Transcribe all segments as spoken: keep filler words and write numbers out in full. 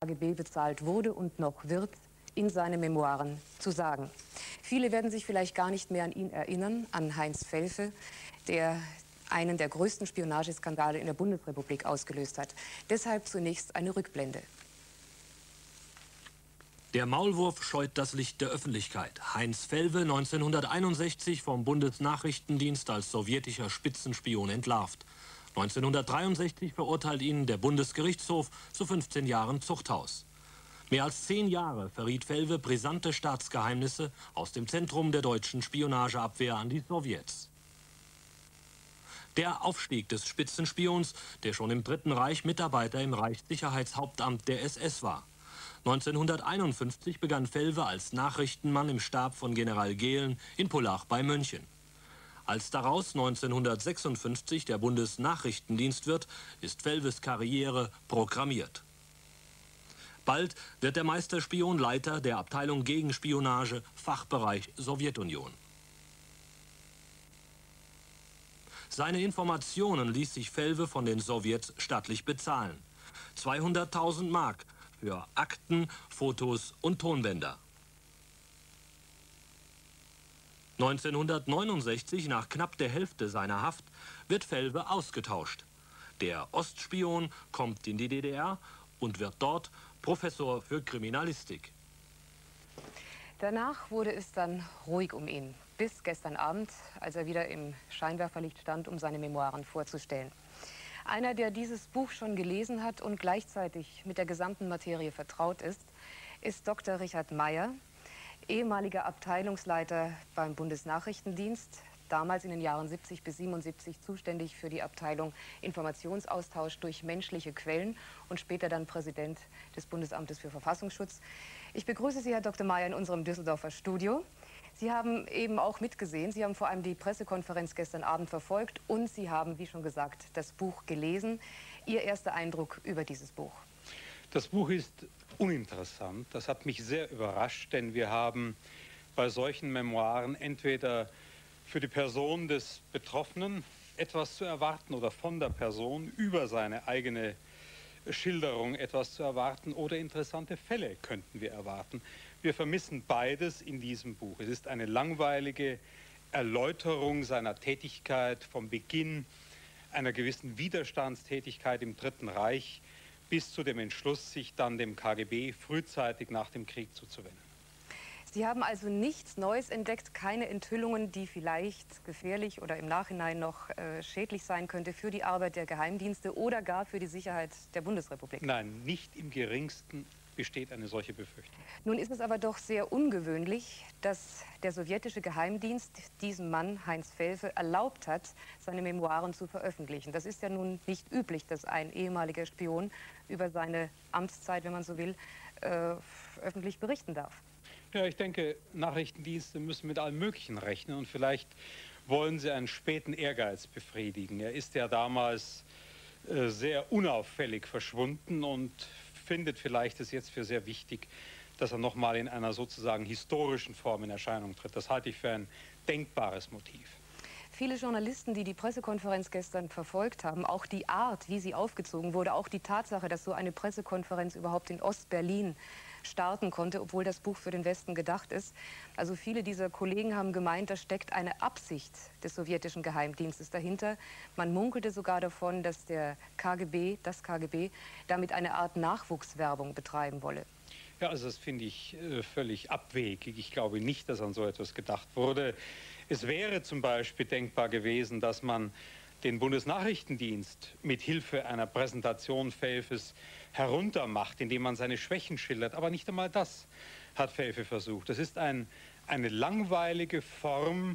K G B bezahlt wurde und noch wird, in seine Memoiren zu sagen. Viele werden sich vielleicht gar nicht mehr an ihn erinnern, an Heinz Felfe, der einen der größten Spionageskandale in der Bundesrepublik ausgelöst hat. Deshalb zunächst eine Rückblende. Der Maulwurf scheut das Licht der Öffentlichkeit. Heinz Felve, neunzehnhunderteinundsechzig vom Bundesnachrichtendienst als sowjetischer Spitzenspion entlarvt. neunzehnhundertdreiundsechzig verurteilt ihn der Bundesgerichtshof zu fünfzehn Jahren Zuchthaus. Mehr als zehn Jahre verriet Felve brisante Staatsgeheimnisse aus dem Zentrum der deutschen Spionageabwehr an die Sowjets. Der Aufstieg des Spitzenspions, der schon im Dritten Reich Mitarbeiter im Reichssicherheitshauptamt der S S war. neunzehnhunderteinundfünfzig begann Felve als Nachrichtenmann im Stab von General Gehlen in Pullach bei München. Als daraus neunzehnhundertsechsundfünfzig der Bundesnachrichtendienst wird, ist Felves Karriere programmiert. Bald wird der Meisterspion Leiter der Abteilung Gegenspionage, Fachbereich Sowjetunion. Seine Informationen ließ sich Felve von den Sowjets stattlich bezahlen. zweihunderttausend Mark für Akten, Fotos und Tonbänder. neunzehnhundertneunundsechzig, nach knapp der Hälfte seiner Haft, wird Felve ausgetauscht. Der Ostspion kommt in die D D R und wird dort Professor für Kriminalistik. Danach wurde es dann ruhig um ihn, bis gestern Abend, als er wieder im Scheinwerferlicht stand, um seine Memoiren vorzustellen. Einer, der dieses Buch schon gelesen hat und gleichzeitig mit der gesamten Materie vertraut ist, ist Doktor Richard Meyer, ehemaliger Abteilungsleiter beim Bundesnachrichtendienst, damals in den Jahren siebzig bis siebenundsiebzig zuständig für die Abteilung Informationsaustausch durch menschliche Quellen und später dann Präsident des Bundesamtes für Verfassungsschutz. Ich begrüße Sie, Herr Doktor Meyer, in unserem Düsseldorfer Studio. Sie haben eben auch mitgesehen, Sie haben vor allem die Pressekonferenz gestern Abend verfolgt und Sie haben, wie schon gesagt, das Buch gelesen. Ihr erster Eindruck über dieses Buch? Das Buch ist uninteressant. Das hat mich sehr überrascht, denn wir haben bei solchen Memoiren entweder für die Person des Betroffenen etwas zu erwarten oder von der Person über seine eigene Schilderung etwas zu erwarten oder interessante Fälle könnten wir erwarten. Wir vermissen beides in diesem Buch. Es ist eine langweilige Erläuterung seiner Tätigkeit vom Beginn einer gewissen Widerstandstätigkeit im Dritten Reich bis zu dem Entschluss, sich dann dem K G B frühzeitig nach dem Krieg zuzuwenden. Sie haben also nichts Neues entdeckt, keine Enthüllungen, die vielleicht gefährlich oder im Nachhinein noch äh, schädlich sein könnte für die Arbeit der Geheimdienste oder gar für die Sicherheit der Bundesrepublik? Nein, nicht im geringsten besteht eine solche Befürchtung. Nun ist es aber doch sehr ungewöhnlich, dass der sowjetische Geheimdienst diesem Mann, Heinz Felfe, erlaubt hat, seine Memoiren zu veröffentlichen. Das ist ja nun nicht üblich, dass ein ehemaliger Spion über seine Amtszeit, wenn man so will, äh, öffentlich berichten darf. Ja, ich denke, Nachrichtendienste müssen mit allem Möglichen rechnen und vielleicht wollen sie einen späten Ehrgeiz befriedigen. Er ist ja damals äh, sehr unauffällig verschwunden und findet vielleicht es jetzt für sehr wichtig, dass er nochmal in einer sozusagen historischen Form in Erscheinung tritt. Das halte ich für ein denkbares Motiv. Viele Journalisten, die die Pressekonferenz gestern verfolgt haben, auch die Art, wie sie aufgezogen wurde, auch die Tatsache, dass so eine Pressekonferenz überhaupt in Ostberlin starten konnte, obwohl das Buch für den Westen gedacht ist. Also viele dieser Kollegen haben gemeint, da steckt eine Absicht des sowjetischen Geheimdienstes dahinter. Man munkelte sogar davon, dass der K G B, das K G B, damit eine Art Nachwuchswerbung betreiben wolle. Ja, also das finde ich äh, völlig abwegig. Ich glaube nicht, dass an so etwas gedacht wurde. Es wäre zum Beispiel denkbar gewesen, dass man den Bundesnachrichtendienst mit Hilfe einer Präsentation Felfes heruntermacht, indem man seine Schwächen schildert. Aber nicht einmal das hat Felfe versucht. Das ist ein, eine langweilige Form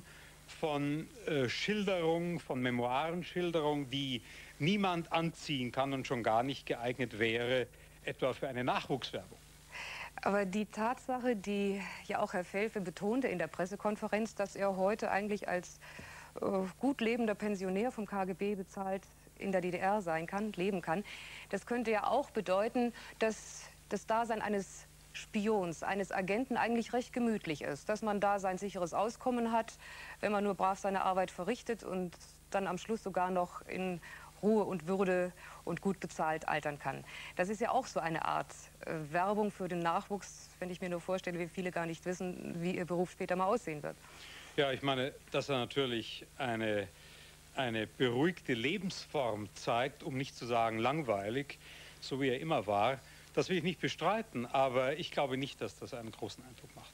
von äh, Schilderung, von Memoirenschilderung, die niemand anziehen kann und schon gar nicht geeignet wäre, etwa für eine Nachwuchswerbung. Aber die Tatsache, die ja auch Herr Felfe betonte in der Pressekonferenz, dass er heute eigentlich als äh, gut lebender Pensionär vom K G B bezahlt in der D D R sein kann, leben kann, das könnte ja auch bedeuten, dass das Dasein eines Spions, eines Agenten eigentlich recht gemütlich ist, dass man da sein sicheres Auskommen hat, wenn man nur brav seine Arbeit verrichtet und dann am Schluss sogar noch in Ruhe und Würde und gut bezahlt altern kann. Das ist ja auch so eine Art äh, Werbung für den Nachwuchs, wenn ich mir nur vorstelle, wie viele gar nicht wissen, wie ihr Beruf später mal aussehen wird. Ja, ich meine, dass er natürlich eine, eine beruhigte Lebensform zeigt, um nicht zu sagen langweilig, so wie er immer war, das will ich nicht bestreiten, aber ich glaube nicht, dass das einen großen Eindruck macht.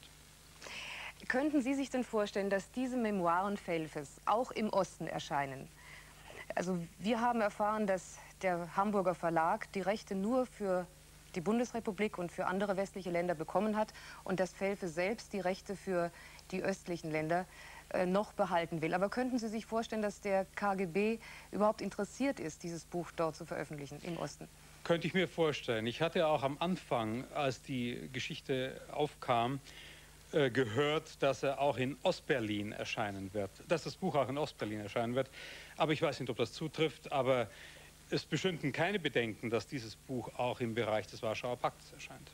Könnten Sie sich denn vorstellen, dass diese Memoiren Felfes auch im Osten erscheinen? Also wir haben erfahren, dass der Hamburger Verlag die Rechte nur für die Bundesrepublik und für andere westliche Länder bekommen hat und dass Felfe selbst die Rechte für die östlichen Länder äh, noch behalten will. Aber könnten Sie sich vorstellen, dass der K G B überhaupt interessiert ist, dieses Buch dort zu veröffentlichen im Osten? Könnte ich mir vorstellen. Ich hatte auch am Anfang, als die Geschichte aufkam, äh, gehört, dass er auch in Ostberlin erscheinen wird, dass das Buch auch in Ostberlin erscheinen wird. Aber ich weiß nicht, ob das zutrifft, aber es bestünden keine Bedenken, dass dieses Buch auch im Bereich des Warschauer Pakts erscheint.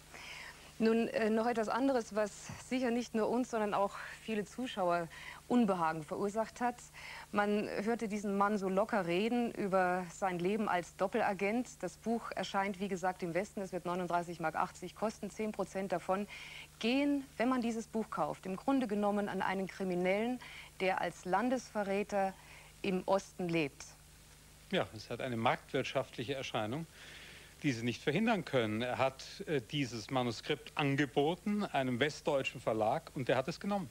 Nun, äh, noch etwas anderes, was sicher nicht nur uns, sondern auch viele Zuschauer Unbehagen verursacht hat. Man hörte diesen Mann so locker reden über sein Leben als Doppelagent. Das Buch erscheint, wie gesagt, im Westen. Es wird neununddreißig Mark achtzig kosten. zehn Prozent davon gehen, wenn man dieses Buch kauft, im Grunde genommen an einen Kriminellen, der als Landesverräter im Osten lebt. Ja, es hat eine marktwirtschaftliche Erscheinung, die Sie nicht verhindern können. Er hat äh, dieses Manuskript angeboten, einem westdeutschen Verlag, und der hat es genommen.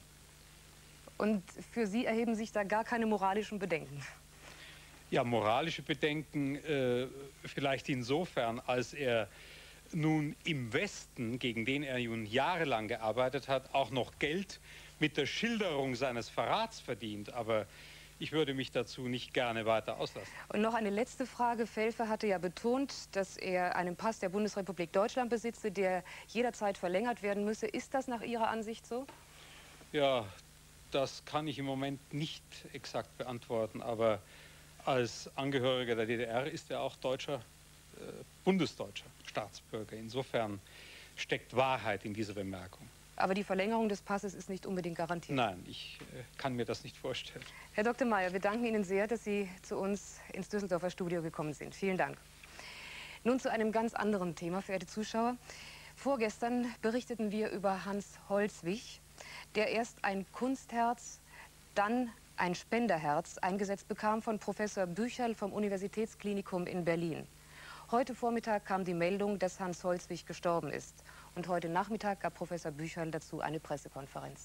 Und für Sie erheben sich da gar keine moralischen Bedenken? Ja, moralische Bedenken äh, vielleicht insofern, als er nun im Westen, gegen den er nun jahrelang gearbeitet hat, auch noch Geld mit der Schilderung seines Verrats verdient. Aber ich würde mich dazu nicht gerne weiter auslassen. Und noch eine letzte Frage. Felfe hatte ja betont, dass er einen Pass der Bundesrepublik Deutschland besitze, der jederzeit verlängert werden müsse. Ist das nach Ihrer Ansicht so? Ja, das kann ich im Moment nicht exakt beantworten, aber als Angehöriger der D D R ist er auch deutscher, äh, bundesdeutscher Staatsbürger. Insofern steckt Wahrheit in dieser Bemerkung. Aber die Verlängerung des Passes ist nicht unbedingt garantiert? Nein, ich äh, kann mir das nicht vorstellen. Herr Doktor Meyer, wir danken Ihnen sehr, dass Sie zu uns ins Düsseldorfer Studio gekommen sind. Vielen Dank. Nun zu einem ganz anderen Thema, verehrte Zuschauer. Vorgestern berichteten wir über Hans Holzwig, der erst ein Kunstherz, dann ein Spenderherz eingesetzt bekam von Professor Bücherl vom Universitätsklinikum in Berlin. Heute Vormittag kam die Meldung, dass Hans Holzwig gestorben ist. Und heute Nachmittag gab Professor Bücherl dazu eine Pressekonferenz.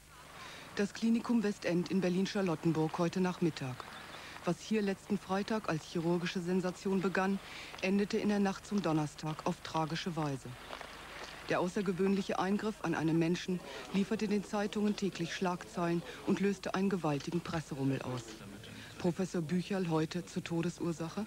Das Klinikum Westend in Berlin-Charlottenburg heute Nachmittag. Was hier letzten Freitag als chirurgische Sensation begann, endete in der Nacht zum Donnerstag auf tragische Weise. Der außergewöhnliche Eingriff an einen Menschen lieferte den Zeitungen täglich Schlagzeilen und löste einen gewaltigen Presserummel aus. Professor Bücherl heute zur Todesursache.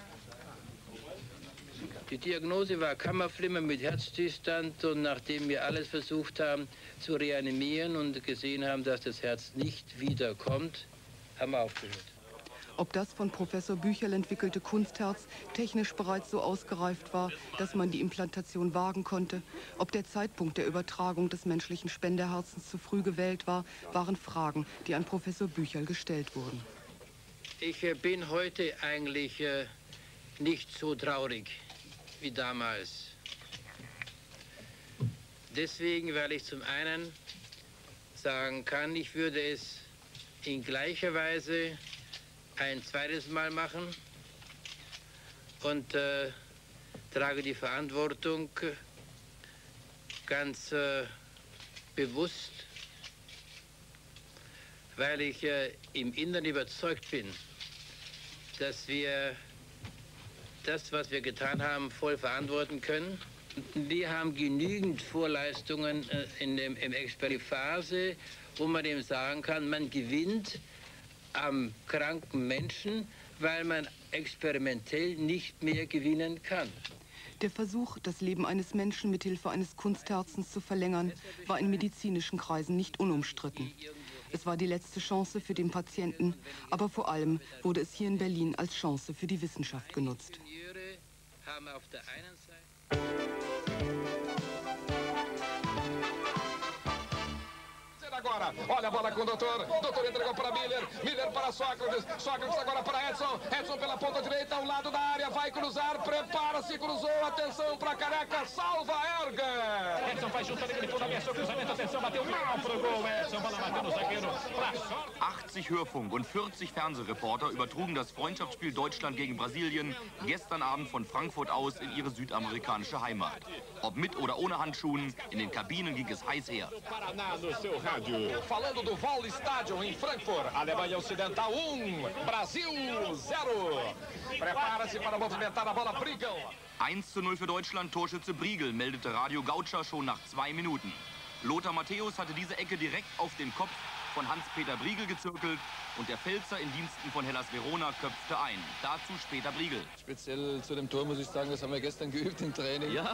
Die Diagnose war Kammerflimmer mit Herzstillstand, und nachdem wir alles versucht haben zu reanimieren und gesehen haben, dass das Herz nicht wiederkommt, haben wir aufgehört. Ob das von Professor Bücherl entwickelte Kunstherz technisch bereits so ausgereift war, dass man die Implantation wagen konnte, ob der Zeitpunkt der Übertragung des menschlichen Spenderherzens zu früh gewählt war, waren Fragen, die an Professor Bücherl gestellt wurden. Ich äh, bin heute eigentlich äh, nicht so traurig wie damals. Deswegen, weil ich zum einen sagen kann, ich würde es in gleicher Weise ein zweites Mal machen und äh, trage die Verantwortung ganz äh, bewusst, weil ich äh, im Inneren überzeugt bin, dass wir das, was wir getan haben, voll verantworten können. Wir haben genügend Vorleistungen äh, in dem, im Experiment Phase, wo man dem sagen kann, man gewinnt am kranken Menschen, weil man experimentell nicht mehr gewinnen kann. Der Versuch, das Leben eines Menschen mithilfe eines Kunstherzens zu verlängern, war in medizinischen Kreisen nicht unumstritten. Es war die letzte Chance für den Patienten, aber vor allem wurde es hier in Berlin als Chance für die Wissenschaft genutzt. Ingenieure haben auf der einen Seite Agora, olha a bola com o doutor. Doutor entregou para Miller. Miller para Sócrates. Sócrates agora para Edson. Edson pela ponta direita, ao lado da área. Vai cruzar. Prepara-se, cruzou. Atenção para Careca. Salva Erger. Edson faz junto ali, ele foi na minha cruzamento. Atenção, bateu mal pro gol. Edson, bola bateu no zagueiro. achtzig Hörfunk- und vierzig Fernsehreporter übertrugen das Freundschaftsspiel Deutschland gegen Brasilien gestern Abend von Frankfurt aus in ihre südamerikanische Heimat. Ob mit oder ohne Handschuhen, in den Kabinen ging es heiß her. Paraná no seu rádio. Falando do Wall Stadium em Frankfurt. Alemanha Ocidental um, Brasil zero. Prepara-se para movimentar a bola, Briegel. eins zu null für Deutschland, Torschütze Briegel, meldete Radio Gautscher schon nach zwei Minuten. Lothar Matthäus hatte diese Ecke direkt auf den Kopf von Hans-Peter Briegel gezirkelt und der Pfälzer in Diensten von Hellas Verona köpfte ein. Dazu später Briegel. Speziell zu dem Tor muss ich sagen, das haben wir gestern geübt im Training. Ja?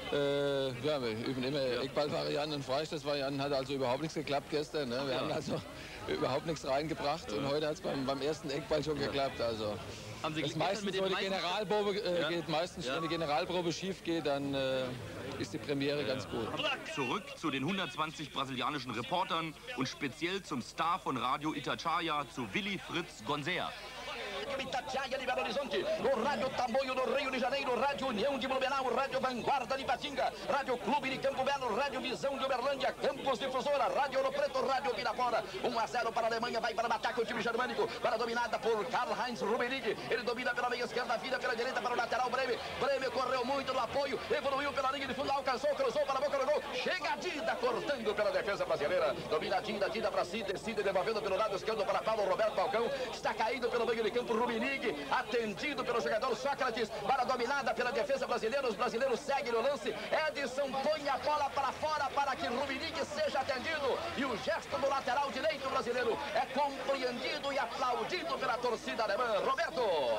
Äh, ja, wir üben immer Eckballvarianten und Freistoßvarianten. Hat also überhaupt nichts geklappt gestern. Ne? Wir ja. haben also überhaupt nichts reingebracht ja. und heute hat es beim, beim ersten Eckball schon ja. geklappt. Also. Haben Sie das meistens, mit wenn die Generalprobe äh, ja. geht, meistens, ja. wenn die Generalprobe schief geht, dann äh, ist die Premiere ja. ganz gut. Zurück zu den hundertzwanzig brasilianischen Reportern und speziell zum Star von Radio Itatiaia, zu Willy Fritz Gonzer. Itatiaia de Belo Horizonte, no Rádio Tamoio do Rio de Janeiro, Rádio União de Blumenau, Rádio Vanguarda de Ipatinga, Rádio Clube de Campo Belo, Rádio Visão de Uberlândia, Campos Difusora, Rádio Ouro Preto, Rádio Pirapora. um a zero para a Alemanha, vai para o ataque o time germânico, para dominada por Karl-Heinz Rummenigge. Ele domina pela meia esquerda, vira pela direita para o lateral Bremer. Bremer correu muito no apoio, evoluiu pela linha de fundo, alcançou, cruzou para a boca do gol. Chega a Dida cortando pela defesa brasileira. Domina a Dida, Dida para si, decide devolvendo pelo lado esquerdo para Paulo Roberto Falcão. Está caído pelo meio de campo Rummenigge, atendido pelo jogador Sócrates, para dominada pela defesa brasileira. Os brasileiros seguem no lance. Edson põe a bola para fora para que Rummenigge seja atendido. E o gesto do lateral direito brasileiro é compreendido e aplaudido pela torcida alemã. Roberto.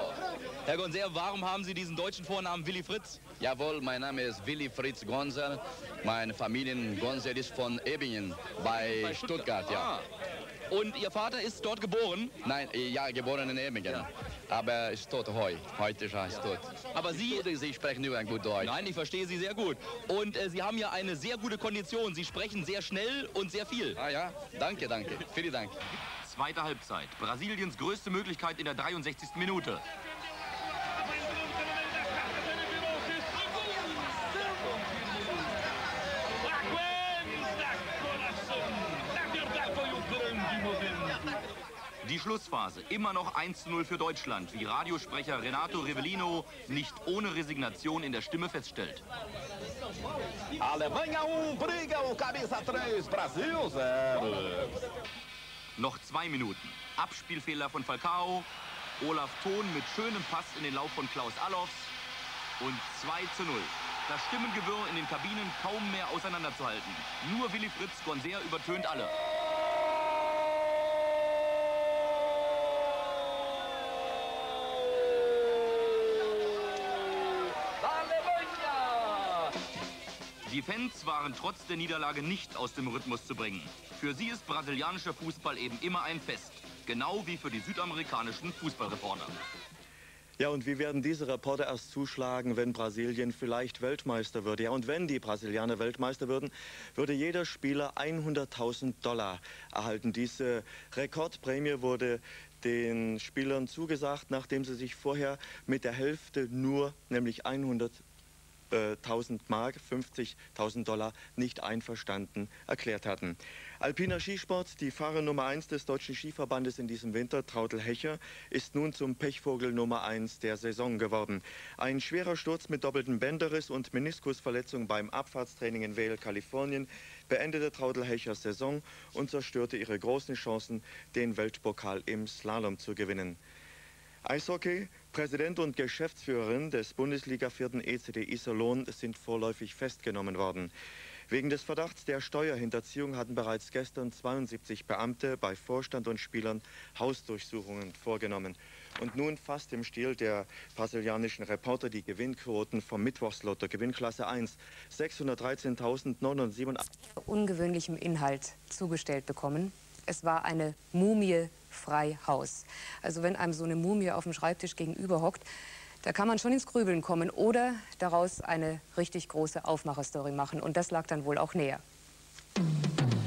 Herr Gonzer, warum haben Sie diesen deutschen Vornamen Willy Fritz? Jawohl, mein Name ist Willy Fritz Gonzer. Meine Familie Gonzer ist von Ebingen bei, bei Stuttgart, Stuttgart, ja. Ah. Und Ihr Vater ist dort geboren? Nein, ja, geboren in Ebingen. Ja. Aber ist tot heute. Heute ist er tot. Aber Sie... Sie sprechen nur ein gut Deutsch. Nein, ich verstehe Sie sehr gut. Und äh, Sie haben ja eine sehr gute Kondition. Sie sprechen sehr schnell und sehr viel. Ah ja, danke, danke. Vielen Dank. Zweite Halbzeit. Brasiliens größte Möglichkeit in der dreiundsechzigsten Minute. Die Schlussphase, immer noch eins zu null für Deutschland, wie Radiosprecher Renato Rivellino nicht ohne Resignation in der Stimme feststellt. Alemanha um, Briegel, Camisa três, Brasil zero. Noch zwei Minuten. Abspielfehler von Falcao, Olaf Thon mit schönem Pass in den Lauf von Klaus Allofs und zwei zu null. Das Stimmengewirr in den Kabinen kaum mehr auseinanderzuhalten. Nur Willy Fritz Gonzer übertönt alle. Die Fans waren trotz der Niederlage nicht aus dem Rhythmus zu bringen. Für sie ist brasilianischer Fußball eben immer ein Fest. Genau wie für die südamerikanischen Fußballreporter. Ja, und wie werden diese Reporter erst zuschlagen, wenn Brasilien vielleicht Weltmeister würde? Ja, und wenn die Brasilianer Weltmeister würden, würde jeder Spieler hunderttausend Dollar erhalten. Diese Rekordprämie wurde den Spielern zugesagt, nachdem sie sich vorher mit der Hälfte nur, nämlich hunderttausend Mark, fünfzigtausend Dollar, nicht einverstanden erklärt hatten. Alpiner Skisport, die Fahrer Nummer eins des Deutschen Skiverbandes in diesem Winter, Traudl Hecher, ist nun zum Pechvogel Nummer eins der Saison geworden. Ein schwerer Sturz mit doppeltem Bänderriss und Meniskusverletzung beim Abfahrtstraining in Vail, Kalifornien, beendete Traudl Hechers Saison und zerstörte ihre großen Chancen, den Weltpokal im Slalom zu gewinnen. Eishockey, Präsident und Geschäftsführerin des Bundesliga-Vierten E C D Iserlohn sind vorläufig festgenommen worden. Wegen des Verdachts der Steuerhinterziehung hatten bereits gestern zweiundsiebzig Beamte bei Vorstand und Spielern Hausdurchsuchungen vorgenommen. Und nun fast im Stil der brasilianischen Reporter die Gewinnquoten vom Mittwochslotto, Gewinnklasse eins, sechshundertdreizehntausendneunhundertsiebenundachtzig. Ungewöhnlichem Inhalt zugestellt bekommen. Es war eine Mumie frei Haus. Also wenn einem so eine Mumie auf dem Schreibtisch gegenüber hockt, da kann man schon ins Grübeln kommen oder daraus eine richtig große Aufmacherstory machen. Und das lag dann wohl auch näher. Der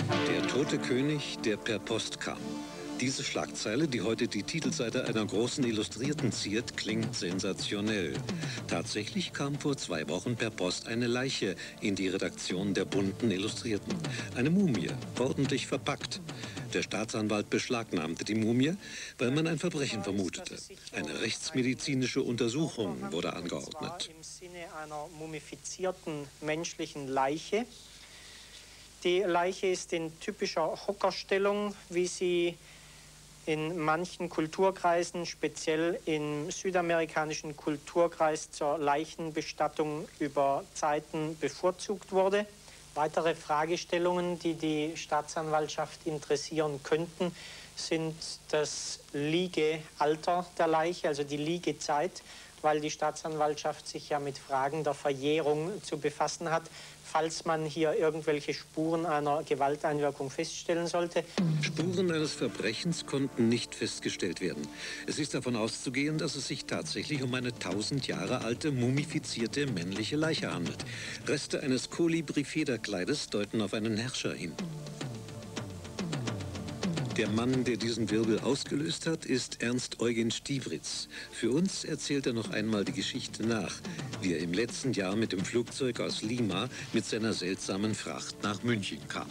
Tote König, der per Post kam. Diese Schlagzeile, die heute die Titelseite einer großen Illustrierten ziert, klingt sensationell. Tatsächlich kam vor zwei Wochen per Post eine Leiche in die Redaktion der bunten Illustrierten. Eine Mumie, ordentlich verpackt. Der Staatsanwalt beschlagnahmte die Mumie, weil man ein Verbrechen vermutete. Eine rechtsmedizinische Untersuchung wurde angeordnet. Im Sinne einer mumifizierten menschlichen Leiche. Die Leiche ist in typischer Hockerstellung, wie sie in manchen Kulturkreisen, speziell im südamerikanischen Kulturkreis zur Leichenbestattung über Zeiten bevorzugt wurde. Weitere Fragestellungen, die die Staatsanwaltschaft interessieren könnten, sind das Liegealter der Leiche, also die Liegezeit, weil die Staatsanwaltschaft sich ja mit Fragen der Verjährung zu befassen hat, falls man hier irgendwelche Spuren einer Gewalteinwirkung feststellen sollte. Spuren eines Verbrechens konnten nicht festgestellt werden. Es ist davon auszugehen, dass es sich tatsächlich um eine tausend Jahre alte, mumifizierte männliche Leiche handelt. Reste eines Kolibri-Federkleides deuten auf einen Herrscher hin. Der Mann, der diesen Wirbel ausgelöst hat, ist Ernst Eugen Stieglitz. Für uns erzählt er noch einmal die Geschichte nach, wie er im letzten Jahr mit dem Flugzeug aus Lima mit seiner seltsamen Fracht nach München kam.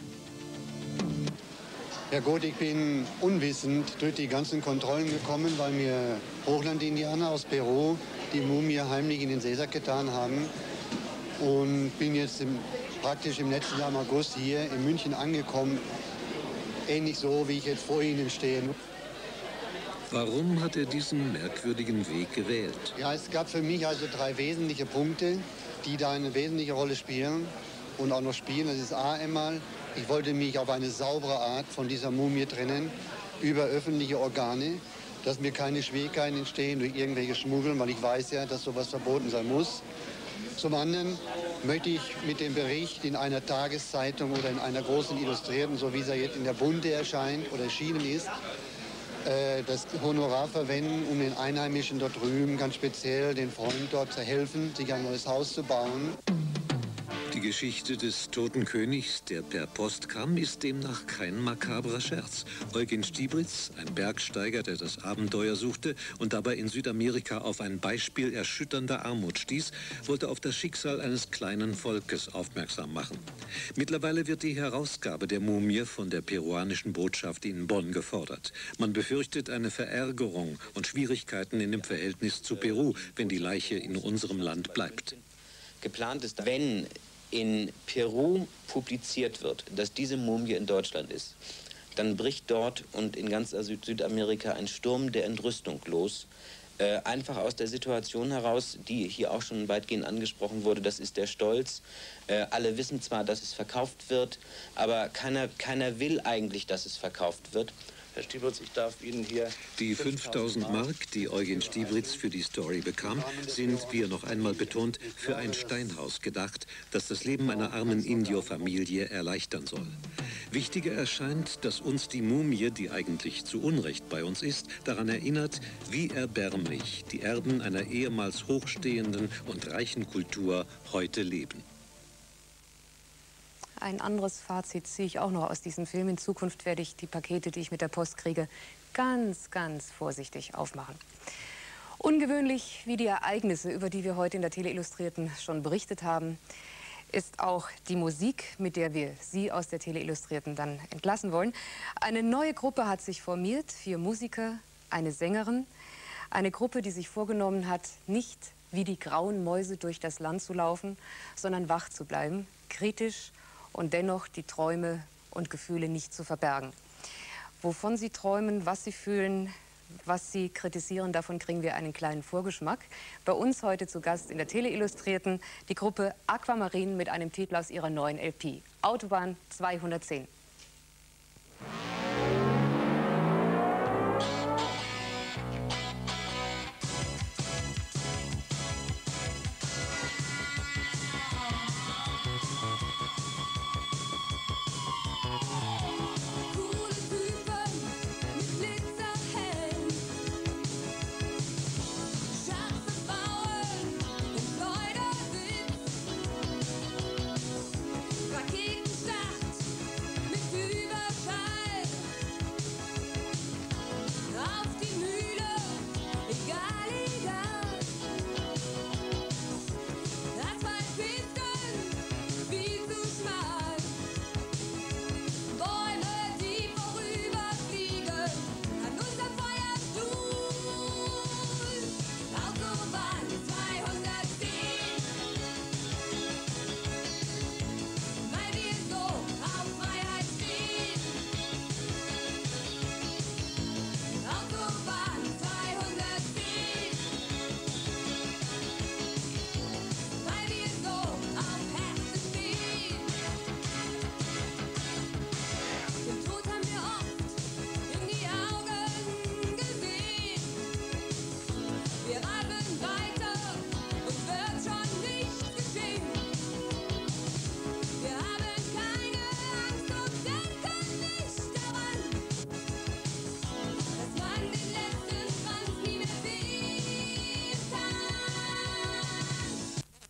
Ja gut, ich bin unwissend durch die ganzen Kontrollen gekommen, weil mir Hochlandindianer aus Peru die Mumie heimlich in den Seesack getan haben. Und bin jetzt im, praktisch im letzten Jahr im August hier in München angekommen. Ähnlich so, wie ich jetzt vor Ihnen stehe. Warum hat er diesen merkwürdigen Weg gewählt? Ja, es gab für mich also drei wesentliche Punkte, die da eine wesentliche Rolle spielen und auch noch spielen. Das ist A einmal, ich wollte mich auf eine saubere Art von dieser Mumie trennen, über öffentliche Organe, dass mir keine Schwierigkeiten entstehen durch irgendwelche Schmuggeln, weil ich weiß ja, dass sowas verboten sein muss. Zum anderen möchte ich mit dem Bericht in einer Tageszeitung oder in einer großen Illustrierten, so wie es ja jetzt in der Bunte erscheint oder erschienen ist, äh, das Honorar verwenden, um den Einheimischen dort drüben, ganz speziell den Freunden dort zu helfen, sich ein neues Haus zu bauen. Die Geschichte des Toten Königs, der per Post kam, ist demnach kein makabrer Scherz. Eugen Stieglitz, ein Bergsteiger, der das Abenteuer suchte und dabei in Südamerika auf ein Beispiel erschütternder Armut stieß, wollte auf das Schicksal eines kleinen Volkes aufmerksam machen. Mittlerweile wird die Herausgabe der Mumie von der peruanischen Botschaft in Bonn gefordert. Man befürchtet eine Verärgerung und Schwierigkeiten in dem Verhältnis zu Peru, wenn die Leiche in unserem Land bleibt. Geplant ist, wenn in Peru publiziert wird, dass diese Mumie in Deutschland ist, dann bricht dort und in ganz Süd Südamerika ein Sturm der Entrüstung los. Äh, einfach aus der Situation heraus, die hier auch schon weitgehend angesprochen wurde, das ist der Stolz. Äh, alle wissen zwar, dass es verkauft wird, aber keiner, keiner will eigentlich, dass es verkauft wird. Herr Stieglitz, ich darf Ihnen hier... Die fünftausend Mark, die Eugen Stieglitz für die Story bekam, sind, wie er noch einmal betont, für ein Steinhaus gedacht, das das Leben einer armen Indio-Familie erleichtern soll. Wichtiger erscheint, dass uns die Mumie, die eigentlich zu Unrecht bei uns ist, daran erinnert, wie erbärmlich die Erben einer ehemals hochstehenden und reichen Kultur heute leben. Ein anderes Fazit ziehe ich auch noch aus diesem Film. In Zukunft werde ich die Pakete, die ich mit der Post kriege, ganz, ganz vorsichtig aufmachen. Ungewöhnlich wie die Ereignisse, über die wir heute in der Tele-Illustrierten schon berichtet haben, ist auch die Musik, mit der wir Sie aus der Tele-Illustrierten dann entlassen wollen. Eine neue Gruppe hat sich formiert, vier Musiker, eine Sängerin. Eine Gruppe, die sich vorgenommen hat, nicht wie die grauen Mäuse durch das Land zu laufen, sondern wach zu bleiben, kritisch und dennoch die Träume und Gefühle nicht zu verbergen. Wovon sie träumen, was sie fühlen, was sie kritisieren, davon kriegen wir einen kleinen Vorgeschmack. Bei uns heute zu Gast in der Tele-Illustrierten die Gruppe Aquamarin mit einem Titel aus ihrer neuen L P, Autobahn zweihundertzehn. Raketenstart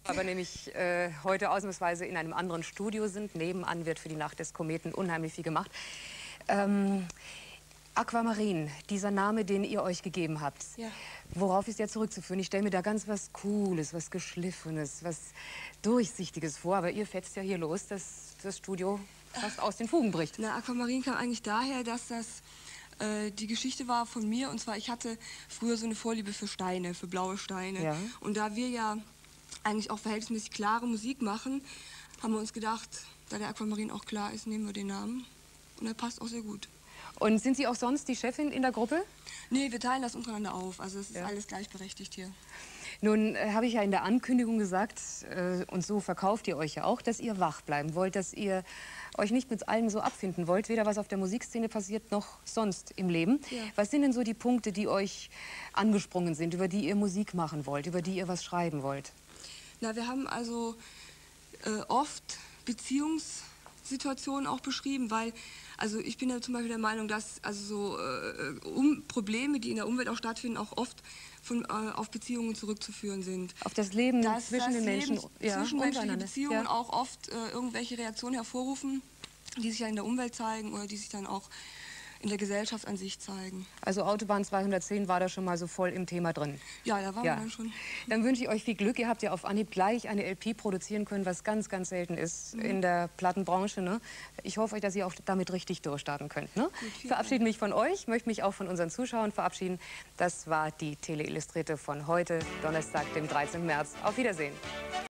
Aber nämlich äh, heute ausnahmsweise in einem anderen Studio sind. Nebenan wird für die Nacht des Kometen unheimlich viel gemacht. Ähm, Aquamarin, dieser Name, den ihr euch gegeben habt, ja. Worauf ist der zurückzuführen? Ich stelle mir da ganz was Cooles, was Geschliffenes, was Durchsichtiges vor. Aber ihr fetzt ja hier los, dass das Studio fast aus den Fugen bricht. Na, Aquamarin kam eigentlich daher, dass das äh, die Geschichte war von mir. Und zwar, ich hatte früher so eine Vorliebe für Steine, für blaue Steine. Ja. Und da wir ja eigentlich auch verhältnismäßig klare Musik machen, haben wir uns gedacht, da der Aquamarin auch klar ist, nehmen wir den Namen. Und er passt auch sehr gut. Und sind Sie auch sonst die Chefin in der Gruppe? Nee, wir teilen das untereinander auf. Also es ist ja. alles gleichberechtigt hier. Nun äh, habe ich ja in der Ankündigung gesagt, äh, und so verkauft ihr euch ja auch, dass ihr wach bleiben wollt, dass ihr euch nicht mit allem so abfinden wollt, weder was auf der Musikszene passiert, noch sonst im Leben. Ja. Was sind denn so die Punkte, die euch angesprungen sind, über die ihr Musik machen wollt, über die ihr was schreiben wollt? Na, wir haben also äh, oft Beziehungssituationen auch beschrieben, weil also ich bin ja zum Beispiel der Meinung, dass also so äh, um, Probleme, die in der Umwelt auch stattfinden, auch oft von, äh, auf Beziehungen zurückzuführen sind. Auf das Leben dass zwischen das den Menschen, Leben, ja, zwischenmenschliche Beziehungen ja. auch oft äh, irgendwelche Reaktionen hervorrufen, die sich ja in der Umwelt zeigen oder die sich dann auch in der Gesellschaft an sich zeigen. Also Autobahn zweihundertzehn war da schon mal so voll im Thema drin. Ja, da waren ja. wir dann schon. Dann wünsche ich euch viel Glück. Ihr habt ja auf Anhieb gleich eine L P produzieren können, was ganz, ganz selten ist mhm. in der Plattenbranche. Ne? Ich hoffe, dass ihr auch damit richtig durchstarten könnt. Ne? Gut, ich verabschiede mich von euch, möchte mich auch von unseren Zuschauern verabschieden. Das war die Tele Illustrierte von heute, Donnerstag, dem dreizehnten März. Auf Wiedersehen.